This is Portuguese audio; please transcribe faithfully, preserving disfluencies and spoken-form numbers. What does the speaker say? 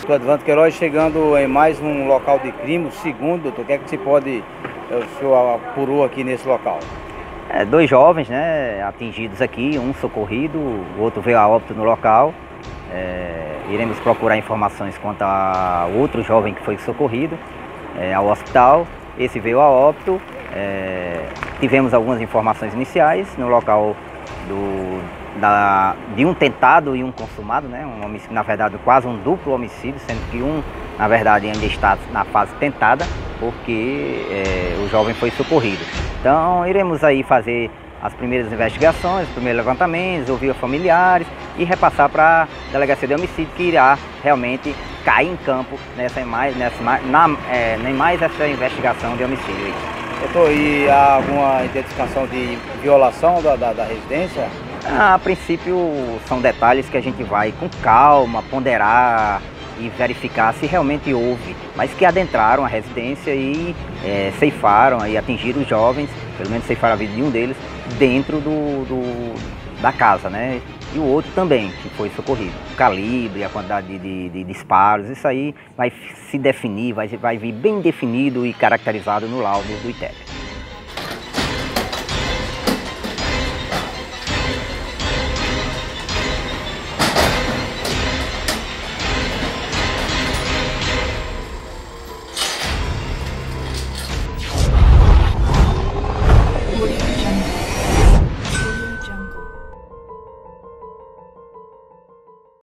doutor Advante Queiroz, chegando em mais um local de crime, o segundo, doutor, o que é que se pode, o senhor apurou aqui nesse local? É, dois jovens, né, atingidos aqui, um socorrido, o outro veio a óbito no local. É, iremos procurar informações quanto a outro jovem que foi socorrido é, ao hospital. Esse veio a óbito. É, tivemos algumas informações iniciais no local do, da, de um tentado e um consumado, né, um homicídio, na verdade quase um duplo homicídio, sendo que um, na verdade, ainda está na fase tentada, porque é, o jovem foi socorrido. Então iremos aí fazer as primeiras investigações, os primeiros levantamentos, ouvir os familiares e repassar para a Delegacia de Homicídio, que irá realmente cair em campo nessa mais, nessa, na, é, nem mais essa investigação de homicídio. Doutor, e há alguma identificação de violação da, da, da residência? A princípio são detalhes que a gente vai com calma ponderar e verificar se realmente houve, mas que adentraram a residência e é, ceifaram e atingiram os jovens, pelo menos ceifaram a vida de um deles, dentro do, do, da casa, né? E o outro também, que foi socorrido. O calibre, a quantidade de, de, de disparos, isso aí vai se definir, vai, vai vir bem definido e caracterizado no laudo do I T E P.